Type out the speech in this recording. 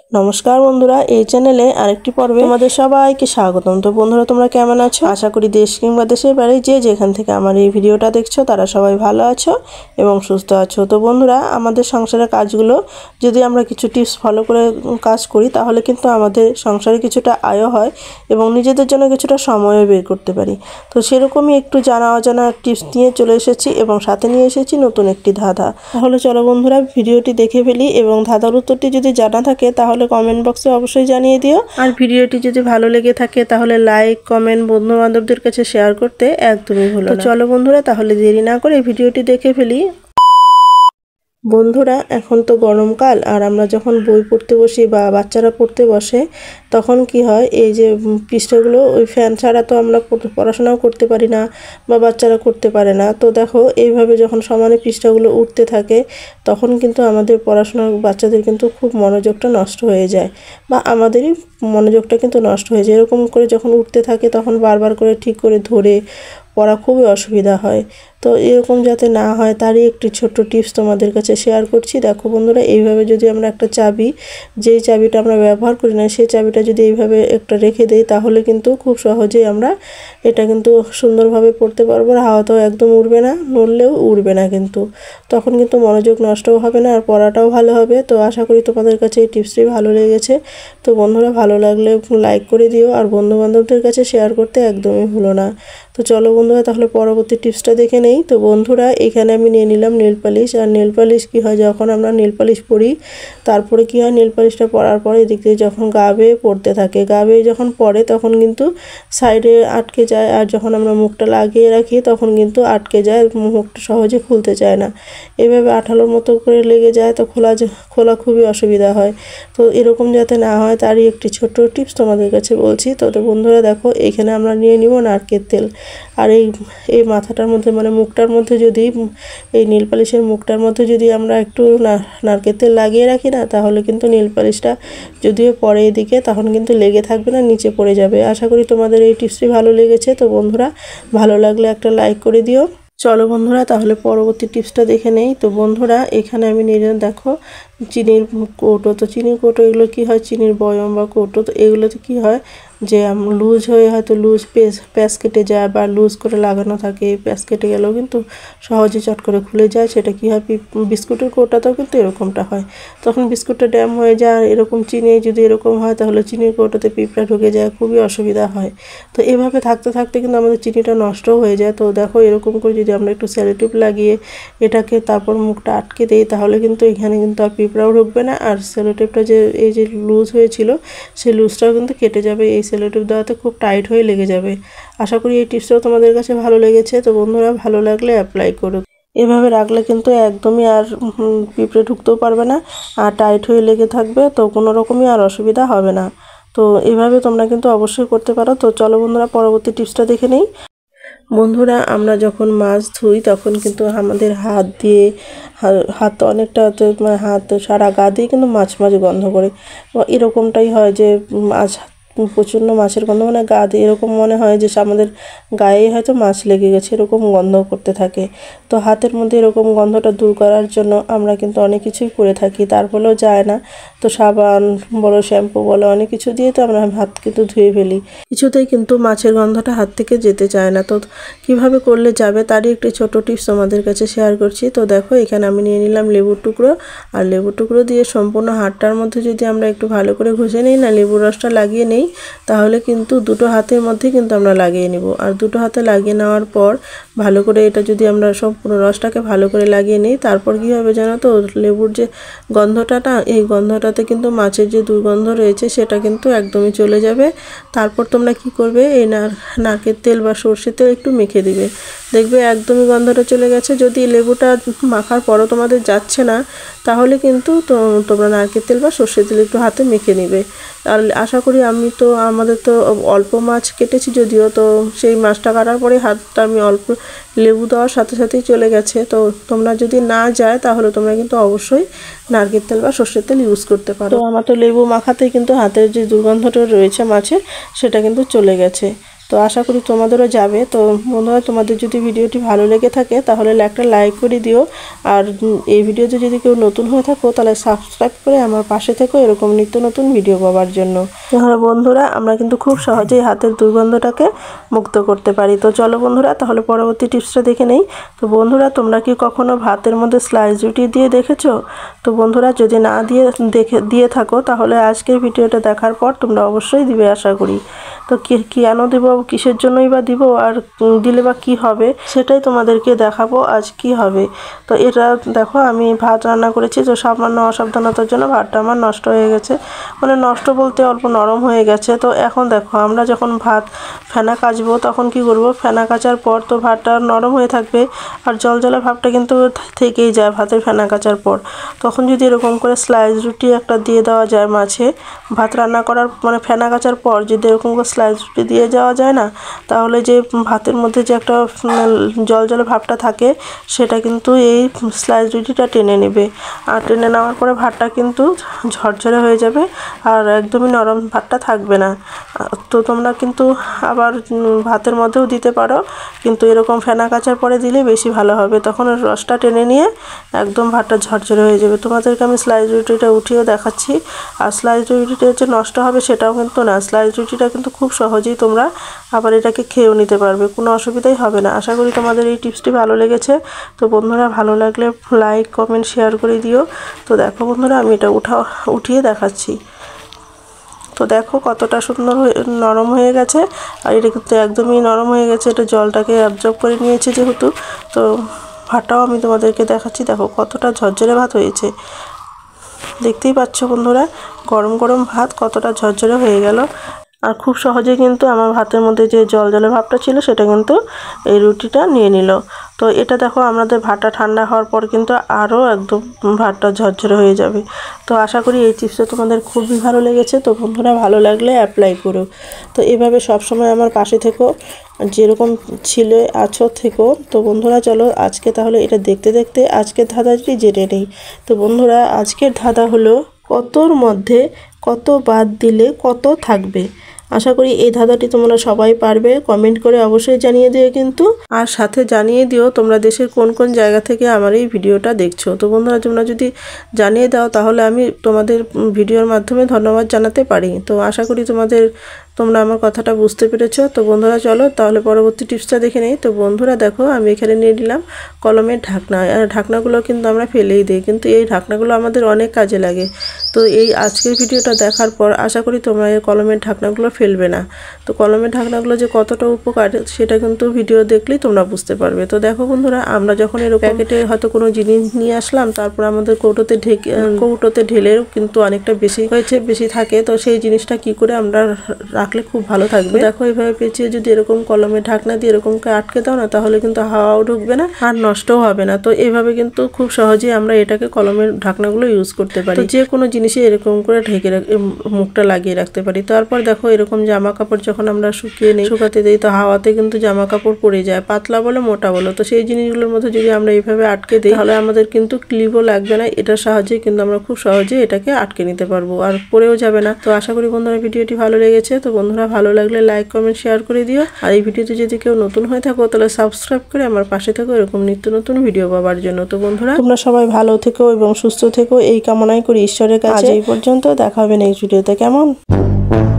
নমস্কার বন্ধুরা, এই চ্যানেলে আরেকটি পর্বে তোমাদের সবাইকে স্বাগতম। তো বন্ধুরা, তোমরা কেমন আছো? আশা করি দেশ কিংবা দেশের বাইরে যে যেখান থেকে আমার এই ভিডিওটা দেখছো তারা সবাই ভালো আছো এবং সুস্থ আছো। তো বন্ধুরা, আমাদের সংসারের কাজগুলো যদি আমরা কিছু টিপস ফলো করে কাজ করি তাহলে কিন্তু আমাদের সংসারে কিছুটা আয়ও হয় এবং নিজেদের জন্য কিছুটা সময়ও বের করতে পারি। তো সেরকমই একটু জানা অজানা টিপস নিয়ে চলে এসেছি এবং সাথে নিয়ে এসেছি নতুন একটি ধাঁধা। তাহলে চলো বন্ধুরা, ভিডিওটি দেখে ফেলি এবং ধাঁধার উত্তরটি যদি জানা থাকে তাহলে কমেন্ট বক্সে অবশ্যই জানিয়ে দিও। আর ভিডিওটি যদি ভালো লেগে থাকে তাহলে লাইক, কমেন্ট, বন্ধু বান্ধবদের কাছে শেয়ার করতে একদমই ভুলো না। তো চলো বন্ধুরা, তাহলে দেরি না করে ভিডিওটি দেখে ফেলি। বন্ধুরা, এখন তো গরমকাল, আর আমরা যখন বই পড়তে বসি বা বাচ্চারা পড়তে বসে তখন কি হয়, এই যে পৃষ্ঠাগুলো ওই ফ্যান ছাড়া তো আমরা পড়াশোনাও করতে পারি না বা বাচ্চারা করতে পারে না। তো দেখো, এইভাবে যখন সমানে পৃষ্ঠাগুলো উঠতে থাকে তখন কিন্তু আমাদের পড়াশোনার বাচ্চাদের কিন্তু খুব মনোযোগটা নষ্ট হয়ে যায় বা আমাদেরই মনোযোগটা কিন্তু নষ্ট হয়ে যায়। এরকম করে যখন উঠতে থাকে তখন বারবার করে ঠিক করে ধরে পড়া খুবই অসুবিধা হয়। তো এরকম যাতে না হয় তারই একটি ছোট্ট টিপস তোমাদের কাছে শেয়ার করছি। দেখো বন্ধুরা, এইভাবে যদি আমরা একটা চাবি, যেই চাবিটা আমরা ব্যবহার করি না সেই চাবিটা যদি এইভাবে একটা রেখে দেই তাহলে কিন্তু খুব সহজেই আমরা এটা কিন্তু সুন্দরভাবে পড়তে পারবো। আর হাওয়াটাও একদম উড়বে না, নড়লেও উড়বে না, কিন্তু তখন কিন্তু মনোযোগ নষ্টও হবে না আর পড়াটাও ভালো হবে। তো আশা করি তোমাদের কাছে এই টিপসটি ভালো লেগেছে। তো বন্ধুরা, ভালো লাগলে লাইক করে দিও আর বন্ধু বান্ধবদের কাছে শেয়ার করতে একদমই ভুলো না। তো চলো বন্ধুরা, তাহলে পরবর্তী টিপসটা দেখে নেই। তো বন্ধুরা, এখানে আমি নিয়ে নিলাম নেল পালিশ। আর নেল পালিশ কী হয়, যখন আমরা নেল পালিশ পরি তারপরে কী হয়, নেল পালিশটা পরার পরে এদিক দিয়ে যখন গা বেয়ে পড়তে থাকে, গা বেয়ে যখন পড়ে তখন কিন্তু সাইডে আটকে যায়, আর যখন আমরা মুখটা লাগিয়ে রাখি তখন কিন্তু আটকে যায়, মুখটা সহজে খুলতে চায় না, এভাবে আঠালোর মতো করে লেগে যায়। তো খোলা খুবই অসুবিধা হয়। তো এরকম যাতে না হয় তারই একটি ছোট্ট টিপস তোমাদের কাছে বলছি। তো বন্ধুরা দেখো, এখানে আমরা নিয়ে নিব নারকেল তেল। আর এই মাথাটার মধ্যে মানে মুখটার মধ্যে যদি, এই নীল পালিশের মুখটার মধ্যে যদি আমরা একটু নারকেল তেল লাগিয়ে রাখি না তাহলে কিন্তু নীল পালিশটা যদিও পরে এদিকে তখন কিন্তু লেগে থাকবে না, নিচে পড়ে যাবে। আশা করি তোমাদের এই টিপসটি ভালো লেগেছে। তো বন্ধুরা, ভালো লাগলে একটা লাইক করে দিও। চলো বন্ধুরা, তাহলে পরবর্তী টিপসটা দেখে নেই। তো বন্ধুরা, এখানে আমি নিয়ে দেখো চিনির কৌটো। তো চিনির কৌটো, এগুলো কি হয়, চিনির বয়ম বা কৌটো। তো এগুলোতে কি হয় যে লুজ হয়ে হয়তো প্যাঁচ কেটে যায় বা লুজ করে লাগানো থাকে, প্যাঁচ কেটে গেলেও কিন্তু সহজে চট করে খুলে যায়। সেটা কি হয়, বিস্কুটের কৌটাতেও কিন্তু এরকমটা হয়, তখন বিস্কুটটা ড্যাম হয়ে যায়। আর এরকম চিনি যদি এরকম হয় তাহলে চিনির কৌটাতে পিঁপড়া ঢুকে যায়, খুবই অসুবিধা হয়। তো এভাবে থাকতে থাকতে কিন্তু আমাদের চিনিটা নষ্টও হয়ে যায়। তো দেখো, এরকম করে যদি আমরা একটু সেলোটেপ লাগিয়ে এটাকে তারপর মুখটা আটকে দিই তাহলে কিন্তু এখানে কিন্তু আর পিঁপড়াও ঢুকবে না, আর সেলোটেপটা যে এই যে লুজ হয়েছিল সেই লুজটাও কিন্তু কেটে যাবে, এই সেলোটেপ দেওয়াতে খুব টাইট হয়ে লেগে যাবে। আশা করি এই টিপসটাও তোমাদের কাছে ভালো লেগেছে। তো বন্ধুরা, ভালো লাগলে অ্যাপ্লাই করো। এভাবে রাখলে কিন্তু একদমই আর পিঁপড়ে ঢুকতেও পারবে না আর টাইট হয়ে লেগে থাকবে, তো কোনো রকমই আর অসুবিধা হবে না। তো এভাবে তোমরা কিন্তু অবশ্যই করতে পারো। তো চলো বন্ধুরা, পরবর্তী টিপসটা দেখে নেই। বন্ধুরা, আমরা যখন মাছ ধুই তখন কিন্তু আমাদের হাত দিয়ে হাত অনেকটা, মানে হাত সারা গা দিয়ে কিন্তু মাছ গন্ধ করে। এরকমটাই হয় যে মাছ, প্রচণ্ড মাছের গন্ধ, মানে গা দিয়ে এরকম মনে হয় যে আমাদের গায়ে হয়তো মাছ লেগে গেছে, এরকম গন্ধ করতে থাকে। তো হাতের মধ্যে এরকম গন্ধটা দূর করার জন্য আমরা কিন্তু অনেক কিছুই করে থাকি, তার ফলেও যায় না। তো সাবান বলো, শ্যাম্পু বলো, অনেক কিছু দিয়ে তো আমরা হাত কিন্তু ধুয়ে ফেলি, কিছুতেই কিন্তু মাছের গন্ধটা হাত থেকে যেতে চায় না। তো কিভাবে করলে যাবে তারই একটি ছোট টিপস তোমাদের কাছে শেয়ার করছি। তো দেখো, এখানে আমি নিয়ে নিলাম লেবুর টুকরো। আর লেবুর টুকরো দিয়ে সম্পূর্ণ হাতটার মধ্যে যদি আমরা একটু ভালো করে ঘষে নিই না, লেবুর রসটা লাগিয়ে নেই, তাহলে কিন্তু দুটো হাতের মধ্যে কিন্তু আমরা লাগিয়ে নিব। আর দুটো হাতে লাগিয়ে নেওয়ার পর ভালো করে এটা যদি আমরা সম্পূর্ণ রসটাকে ভালো করে লাগিয়ে নিই, তারপর কী হবে জানো তো, লেবুর যে গন্ধটা না, এই গন্ধটাতে কিন্তু মাছের যে দুর্গন্ধ রয়েছে সেটা কিন্তু একদমই চলে যাবে। তারপর তোমরা কি করবে, এই নারকেল তেল বা সর্ষের তেল একটু মেখে দিবে, দেখবে একদমই গন্ধটা চলে গেছে। যদি লেবুটা মাখার পরও তোমাদের যাচ্ছে না তাহলে কিন্তু তোমরা নারকেল তেল বা সর্ষের তেল একটু হাতে মেখে নিবে। আর আশা করি, আমাদের তো অল্প মাছ কেটেছি যদিও, তো সেই মাছটা কাটার পরে হাতটা আমি অল্প লেবু দেওয়ার সাথে সাথেই চলে গেছে। তো তোমরা যদি না যায় তাহলে তোমরা কিন্তু অবশ্যই নারকেল তেল বা সর্ষের তেল ইউজ করতে পারো। তো আমার তো লেবু মাখাতেই কিন্তু হাতের যে দুর্গন্ধটা রয়েছে মাছের সেটা কিন্তু চলে গেছে। তো আশা করি তোমাদেরও যাবে। তো বন্ধুরা, তোমাদের যদি ভিডিওটি ভালো লেগে থাকে তাহলে একটা লাইক করে দিও, আর এই ভিডিওতে যদি কেউ নতুন হয়ে থাকো তাহলে সাবস্ক্রাইব করে আমার পাশে থেকো এরকম নিত্য নতুন ভিডিও পাওয়ার জন্য। তাহলে বন্ধুরা, আমরা কিন্তু খুব সহজেই হাতের দুর্গন্ধটাকে মুক্ত করতে পারি। তো চলো বন্ধুরা, তাহলে পরবর্তী টিপসটা দেখে নেই। তো বন্ধুরা, তোমরা কি কখনো ভাতের মধ্যে স্লাইস রুটি দিয়ে দেখেছো? তো বন্ধুরা, যদি না দিয়ে থাকো তাহলে আজকের ভিডিওটা দেখার পর তোমরা অবশ্যই দিবে আশা করি। তো কেন দেব, কিসের জন্যই বা দিব, আর দিলে বা কী হবে সেটাই তোমাদেরকে দেখাবো আজ কি হবে। তো এটা দেখো, আমি ভাত রান্না করেছি, তো সামান্য অসাবধানতার জন্য ভাতটা আমার নষ্ট হয়ে গেছে। মানে নষ্ট বলতে অল্প নরম হয়ে গেছে। তো এখন দেখো, আমরা যখন ভাত ফেনা কাচবো তখন কি করব, ফেনা কাচার পর তো ভাতটা নরম হয়ে থাকবে, আর জলজলা ভাবটা কিন্তু থেকেই যায় ভাতের ফেনা কাচার পর। তখন যদি এরকম করে স্লাইস রুটি একটা দিয়ে দেওয়া যায় মাঝে, ভাত রান্না করার মানে ফেনা কাচার পর যদি এরকম করে স্লাইস রুটি দিয়ে যাওয়া যায় না, তাহলে যে ভাতের মধ্যে যে একটা জলজলা ভাবটা থাকে সেটা কিন্তু এই স্লাইস রুটিটা টেনে নেবে, আর টেনে নেওয়ার পরে ভাতটা কিন্তু ঝরঝরে হয়ে যাবে, আর একদমই নরম ভাতটা থাকবে না। তো তোমরা কিন্তু আবার ভাতের মধ্যেও দিতে পারো, কিন্তু এরকম ফেনা কাচার পরে দিলে বেশি ভালো হবে, তখন রসটা টেনে নিয়ে একদম ভাতটা ঝরঝরে হয়ে যাবে। তোমাদেরকে আমি স্লাইস রুটিটা উঠিয়েও দেখাচ্ছি। আর স্লাইস রুটিটা যে নষ্ট হবে সেটাও কিন্তু না, স্লাইস রুটিটা কিন্তু খুব সহজেই তোমরা আবার এটাকে খেয়েও নিতে পারবে, কোনো অসুবিধাই হবে না। আশা করি তোমাদের এই টিপসটি ভালো লেগেছে। তো বন্ধুরা, ভালো লাগলে লাইক কমেন্ট শেয়ার করে দিও। তো দেখো বন্ধুরা, আমি এটা উঠিয়ে দেখাচ্ছি। তো দেখো কতটা সুন্দর নরম হয়ে গেছে, আর এটা কিন্তু একদমই নরম হয়ে গেছে, এটা জলটাকে অ্যাবজর্ব করে নিয়েছে যেহেতু। তো ভাতটাও আমি তোমাদেরকে দেখাচ্ছি, দেখো কতটা ঝরঝরে ভাত হয়েছে। দেখতেই পাচ্ছ বন্ধুরা, গরম গরম ভাত কতটা ঝরঝরে হয়ে গেল, আর খুব সহজে কিন্তু আমার ভাতের মধ্যে যে জলজলে ভাবটা ছিল সেটা কিন্তু এই রুটিটা নিয়ে নিল। তো এটা দেখো, আমাদের ভাতটা ঠান্ডা হওয়ার পর কিন্তু আরও একদম ভাতটা ঝরঝরে হয়ে যাবে। তো আশা করি এই টিপসটা তোমাদের খুবই ভালো লেগেছে। তো বন্ধুরা, ভালো লাগলে অ্যাপ্লাই করো। তো এভাবে সবসময় আমার পাশে থেকো, যেরকম আছো থেকো। তো বন্ধুরা, চলো আজকে তাহলে এটা দেখতে দেখতে আজকের ধাঁধাটি জেনে নেই। তো বন্ধুরা, আজকের ধাঁধা হলো, কতর মধ্যে কত বাদ দিলে কত থাকবে। আশা করি এই ধাঁধাটি তোমরা সবাই পারবে, কমেন্ট করে অবশ্যই জানিয়ে দিও কিন্তু, আর সাথে জানিয়ে দিও তোমরা দেশের কোন কোন জায়গা থেকে আমার এই ভিডিওটা দেখছো। তো বন্ধুরা, তোমরা যদি জানিয়ে দাও তাহলে আমি তোমাদের ভিডিওর মাধ্যমে ধন্যবাদ জানাতে পারি। তো আশা করি তোমরা আমার কথাটা বুঝতে পেরেছো। তো বন্ধুরা, চলো তাহলে পরবর্তী টিপসটা দেখে নেই। তো বন্ধুরা দেখো, আমি এখানে নিয়ে নিলাম কলমের ঢাকনা। আর ঢাকনাগুলো কিন্তু আমরা ফেলেই দিই, কিন্তু এই ঢাকনাগুলো আমাদের অনেক কাজে লাগে। তো এই আজকের ভিডিওটা দেখার পর আশা করি তোমরা এই কলমের ঢাকনাগুলো ফেলবে না। তো কলমের ঢাকনাগুলো যে কতটা উপকার সেটা কিন্তু ভিডিও দেখলেই তোমরা বুঝতে পারবে। তো দেখো বন্ধুরা, আমরা যখন এরকম প্যাকেটে হয়তো কোনো জিনিস নিয়ে আসলাম, তারপর আমাদের কৌটোতে ঢেলেও কিন্তু অনেকটা বেশি থাকে, তো সেই জিনিসটা কি করে আমরা রাখলে খুব ভালো থাকবে। দেখো, এইভাবে পেঁচিয়ে যদি এরকম কলমের ঢাকনা দিয়ে এরকম আটকে দাও না, তাহলে কিন্তু হাওয়াও ঢুকবে না আর নষ্টও হবে না। তো এইভাবে কিন্তু খুব সহজেই আমরা এটাকে কলমের ঢাকনাগুলো ইউজ করতে পারি। তো যে কোনো জিনিসে এরকম করে ঢেকে মুখটা লাগিয়ে রাখতে পারি। তারপর দেখো, এরকম জামা কাপড় যখন আমরা শুকাতে দিই, তো হাওয়াতে কিন্তু জামা কাপড় পড়ে যায়, পাতলা বলো মোটা বলো। তো সেই জিনিসগুলোর মধ্যে যদি আমরা এইভাবে আটকে দিই, তাহলে আমাদের কিন্তু ক্লিপও লাগবে না, এটার সাহায্যে কিন্তু আমরা খুব সহজে এটাকে আটকে নিতে পারবো, আর পড়েও যাবে না। তো আশা করি বন্ধুরা ভিডিওটি ভালো লেগেছে। তো বন্ধুরা, ভালো লাগলে লাইক কমেন্ট শেয়ার করে দিও, আর এই ভিডিওতে যদি কেউ নতুন হয়ে থাকো তাহলে সাবস্ক্রাইব করে আমার পাশে থাকো এরকম নিত্য নতুন ভিডিও পাওয়ার জন্য। তো বন্ধুরা, তোমরা সবাই ভালো থেকো এবং সুস্থ থেকো এই কামনাই করি ঈশ্বরের কাছে। এই পর্যন্ত দেখা হবে নেক্সট ভিডিওতে, কেমন?